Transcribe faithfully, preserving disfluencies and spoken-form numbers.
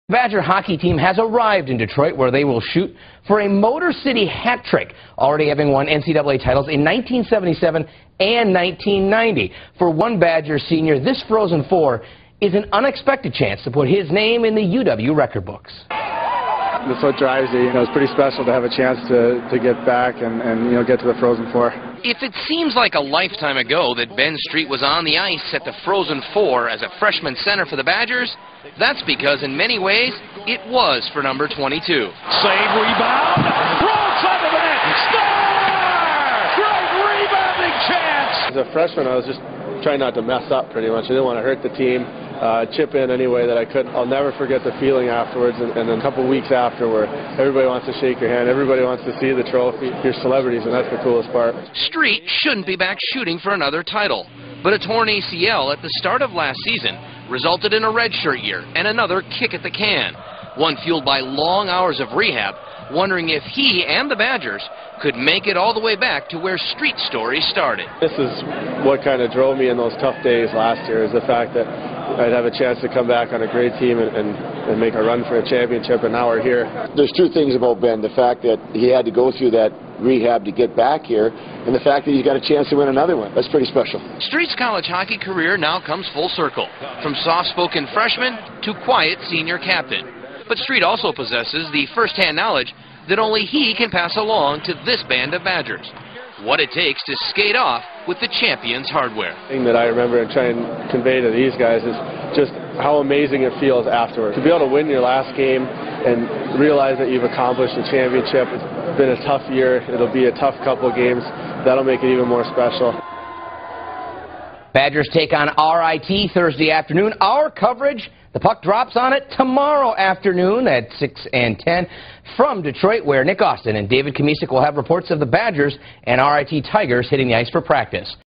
Badger hockey team has arrived in Detroit, where they will shoot for a Motor City hat trick, already having won N C double A titles in nineteen seventy-seven and nineteen ninety. For one Badger senior, this Frozen Four is an unexpected chance to put his name in the U W record books. That's what drives you. You know, it's pretty special to have a chance to, to get back and, and, you know, get to the Frozen Four. If it seems like a lifetime ago that Ben Street was on the ice at the Frozen Four as a freshman center for the Badgers, that's because in many ways it was for number twenty-two. Save, rebound, wrong side of the net, score! Great rebounding chance! As a freshman, I was just trying not to mess up pretty much. I didn't want to hurt the team. Uh, chip in any way that I could. I'll never forget the feeling afterwards, and, and then a couple weeks after where everybody wants to shake your hand, everybody wants to see the trophy, you're celebrities, and that's the coolest part. Street shouldn't be back shooting for another title, but a torn A C L at the start of last season resulted in a redshirt year and another kick at the can, one fueled by long hours of rehab, wondering if he and the Badgers could make it all the way back to where Street's story started. This is what kind of drove me in those tough days last year, is the fact that I'd have a chance to come back on a great team and, and, and make a run for a championship, and now we're here. There's two things about Ben: the fact that he had to go through that rehab to get back here, and the fact that he's got a chance to win another one. That's pretty special. Street's college hockey career now comes full circle, from soft-spoken freshman to quiet senior captain. But Street also possesses the first-hand knowledge that only he can pass along to this band of Badgers. What it takes to skate off with the champion's hardware. The thing that I remember and try and convey to these guys is just how amazing it feels afterwards. To be able to win your last game and realize that you've accomplished a championship. It's been a tough year. It'll be a tough couple of games. That'll make it even more special. Badgers take on R I T Thursday afternoon. Our coverage, the puck drops on it tomorrow afternoon at six and ten from Detroit, where Nick Austin and David Kamisic will have reports of the Badgers and R I T Tigers hitting the ice for practice.